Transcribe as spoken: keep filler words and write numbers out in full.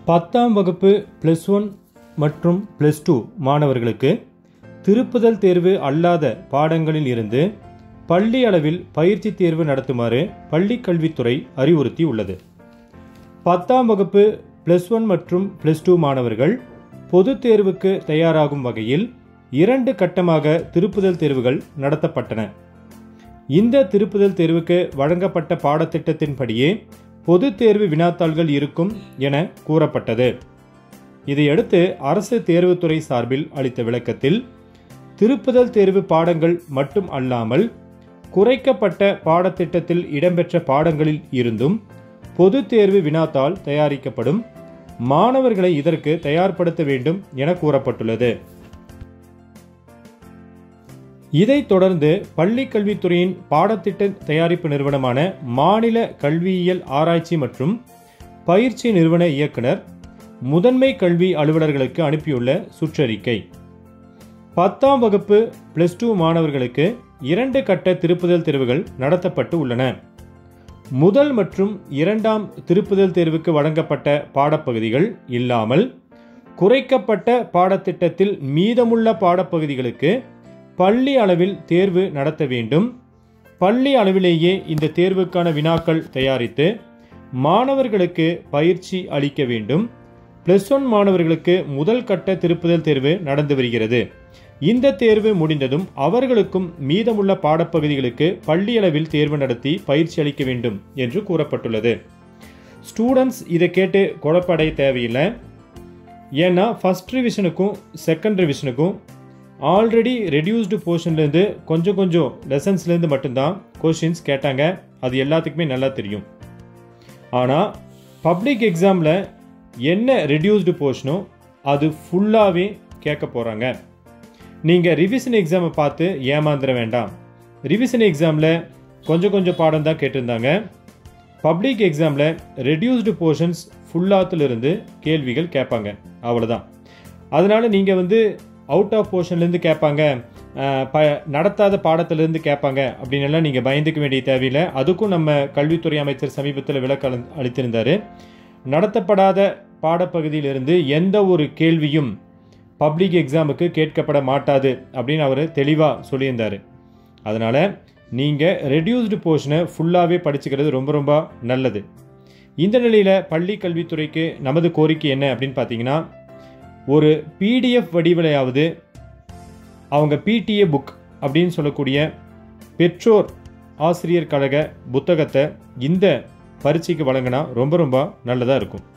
பத்தாம் வகுப்பு plus one மற்றும் பிளஸ் டூ மாணவர்களுக்கு திருப்புதல் தேர்வு அல்லாத பாடங்களில் இருந்து பள்ளி அளவில் பயிற்சி தேர்வு நடத்துமாறு பள்ளி கல்வித்துறை அறிவுறுத்தி உள்ளது. பத்தாம் வகுப்பு பிளஸ் ஒன் மற்றும் பிளஸ் டூ மாணவர்கள் பொது தேர்வுக்கு தயாராகும் வகையில் இரண்டு கட்டமாக திருப்புதல் தேர்வுகள் நடத்தப்பட்டன. இந்த திருப்புதல் தேர்வுக்கு வழங்கப்பட்ட பாடத்திட்டத்தின்படியே பொது தேர்வு வினாத்தாள்கள் இருக்கும் என கூறப்பட்டது. இதையடுத்து அரசு தேர்வுத்துறை சார்பில் அளித்த விளக்கத்தில், திருப்புதல் தேர்வு பாடங்கள் மட்டும் அல்லாமல் குறைக்கப்பட்ட பாடத்திட்டத்தில் இடம்பெற்ற பாடங்களில் இருந்தும் பொது தேர்வு வினாத்தாள் தயாரிக்கப்படும். மாணவர்களை இதற்கு தயார்படுத்த வேண்டும் என கூறப்பட்டுள்ளது. இதைத் தொடர்ந்து பள்ளி கல்வித்துறையின் பாடத்திட்ட தயாரிப்பு நிறுவனமான மாநில கல்வியியல் ஆராய்ச்சி மற்றும் பயிற்சி நிறுவன இயக்குனர் முதன்மை கல்வி அலுவலர்களுக்கு அனுப்பியுள்ள சுற்றறிக்கை. பத்தாம் வகுப்பு பிளஸ் டூ மாணவர்களுக்கு இரண்டு கட்ட திருப்புதல் தேர்வுகள் நடத்தப்பட்டு உள்ளன. முதல் மற்றும் இரண்டாம் திருப்புதல் தேர்வுக்கு வழங்கப்பட்ட பாடப்பகுதிகள் இல்லாமல் குறைக்கப்பட்ட பாடத்திட்டத்தில் மீதமுள்ள பாடப்பகுதிகளுக்கு பள்ளி அளவில் தேர்வு நடத்த வேண்டும். பள்ளி அளவிலேயே இந்த தேர்வுக்கான வினாக்கள் தயாரித்து மாணவர்களுக்கு பயிற்சி அளிக்க வேண்டும். பிளஸ் ஒன் மாணவர்களுக்கு முதல் கட்ட திருப்புதல் தேர்வு நடந்து வருகிறது. இந்த தேர்வு முடிந்ததும் அவர்களுக்கும் மீதமுள்ள பாடப்பகுதிகளுக்கு பள்ளி அளவில் தேர்வு நடத்தி பயிற்சி அளிக்க வேண்டும் என்று கூறப்பட்டுள்ளது. ஸ்டூடெண்ட்ஸ் இதை கேட்டு குழப்படைய தேவையில்லை. ஏன்னா ஃபர்ஸ்ட் ரிவிஷனுக்கும் செகண்ட் ரிவிஷனுக்கும் ஆல்ரெடி ரெடியூஸ்டு போர்ஷன்லேருந்து கொஞ்சம் கொஞ்சம் லெசன்ஸ்லேருந்து மட்டும்தான் கொஷின்ஸ் கேட்டாங்க. அது எல்லாத்துக்குமே நல்லா தெரியும். ஆனால் பப்ளிக் எக்ஸாமில் என்ன ரெடியூஸ்டு போர்ஷனோ அது ஃபுல்லாகவே கேட்க போகிறாங்க. நீங்கள் ரிவிஷன் எக்ஸாமை பார்த்து ஏமாந்துட வேண்டாம். ரிவிஷன் எக்ஸாமில் கொஞ்சம் கொஞ்சம் பாடம் தான் கேட்டிருந்தாங்க. பப்ளிக் எக்ஸாமில் ரெடியூஸ்டு போர்ஷன்ஸ் ஃபுல்லாத்திலிருந்து கேள்விகள் கேட்பாங்க. அவ்வளோதான். அதனால் நீங்கள் வந்து அவுட் ஆஃப் போர்ஷன்லேருந்து கேட்பாங்க, ப நடத்தாத பாடத்திலிருந்து கேட்பாங்க அப்படின்னெல்லாம் நீங்கள் பயந்துக்க வேண்டிய தேவையில்லை. அதுக்கும் நம்ம கல்வித்துறை அமைச்சர் சமீபத்தில் விளக்க அளித்திருந்தார். நடத்தப்படாத பாடப்பகுதியிலிருந்து எந்த ஒரு கேள்வியும் பப்ளிக் எக்ஸாமுக்கு கேட்கப்பட மாட்டாது அப்படின்னு அவர் தெளிவாக சொல்லியிருந்தார். அதனால் நீங்கள் ரெடியூஸ்டு போர்ஷனை ஃபுல்லாகவே படிச்சுக்கிறது ரொம்ப ரொம்ப நல்லது. இந்த நிலையில் பள்ளி கல்வித்துறைக்கு நமது கோரிக்கை என்ன அப்படின்னு பார்த்தீங்கன்னா, ஒரு பிடிஎஃப் வடிவிலையாவது அவங்க பிடிஏ புக் அப்படின்னு சொல்லக்கூடிய பெற்றோர் ஆசிரியர் கழக புத்தகத்தை இந்த பரீட்சைக்கு வழங்கினா ரொம்ப ரொம்ப நல்லதாக இருக்கும்.